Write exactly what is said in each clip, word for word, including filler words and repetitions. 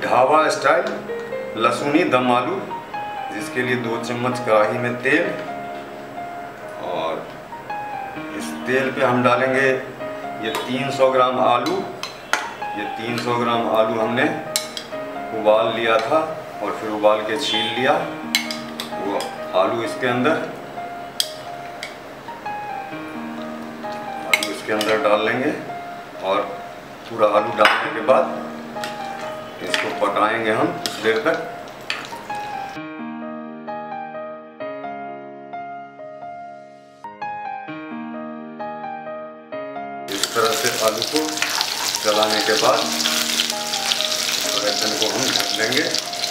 Dhaba style लहसुनी दम आलू, जिसके लिए दो चम्मच कढ़ाई में तेल, और इस तेल पे हम डालेंगे ये तीन सौ ग्राम आलू। ये तीन सौ ग्राम आलू हमने उबाल लिया था और फिर उबाल के छील लिया। वो आलू इसके अंदर आलू इसके अंदर डाल लेंगे और पूरा आलू डालने के बाद इसको पकाएंगे हम कुछ देर तक। इस तरह से आलू को चलाने के बाद बर्तन को हम ढक लेंगे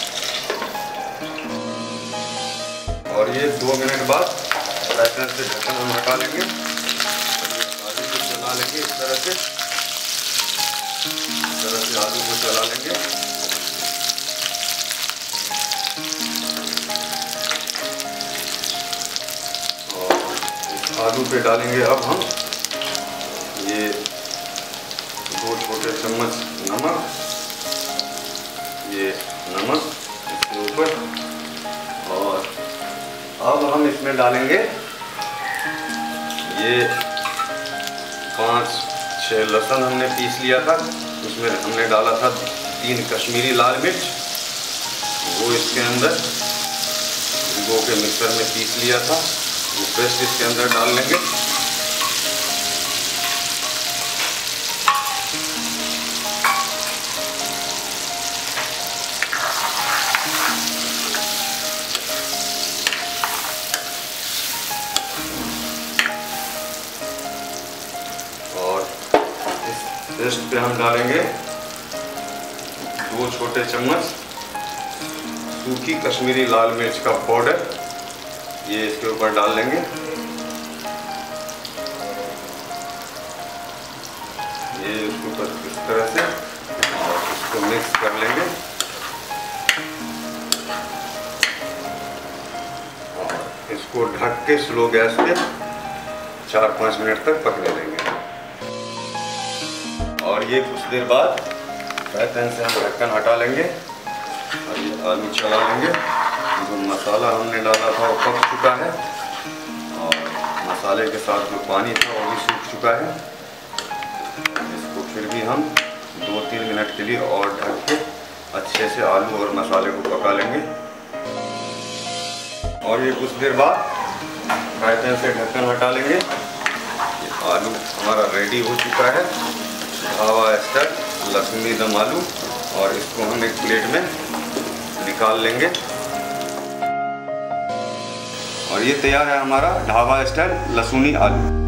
और ये दो मिनट बाद बर्तन से ढक्कन हम हटा लेंगे। आलू को चला लेंगे इस तरह से इस तरह से आलू को चला लेंगे। और इस आलू पे डालेंगे अब हम ये दो छोटे चम्मच नमक, ये नमक इसके ऊपर, और अब हम इसमें डालेंगे ये पाँच छः लहसुन हमने पीस लिया था, उसमें हमने डाला था तीन कश्मीरी लाल मिर्च, वो इसके अंदर भिगो के मिक्सर में पीस लिया था, वो पेस्ट इसके अंदर डाल लेंगे। पेस्ट पे हम डालेंगे दो छोटे चम्मच सूखी कश्मीरी लाल मिर्च का पाउडर, ये इसके ऊपर डाल लेंगे। ये इसके ऊपर इस तरह से, और इसको मिक्स कर लेंगे और इसको ढक के स्लो गैस पे चार पाँच मिनट तक पकने देंगे। और ये कुछ देर बाद बर्तन से हम ढक्कन हटा लेंगे और ये आलू चला लेंगे। जो मसाला हमने डाला था वो पक चुका है और मसाले के साथ जो पानी था वो भी सूख चुका है। इसको फिर भी हम दो तीन मिनट के लिए और ढक के अच्छे से आलू और मसाले को पका लेंगे। और ये कुछ देर बाद बर्तन से ढक्कन हटा लेंगे। ये आलू हमारा रेडी हो चुका है, ढाबा स्टाइल लहसुनी दम आलू, और इसको हम एक प्लेट में निकाल लेंगे। और ये तैयार है हमारा ढाबा स्टाइल लहसुनी आलू।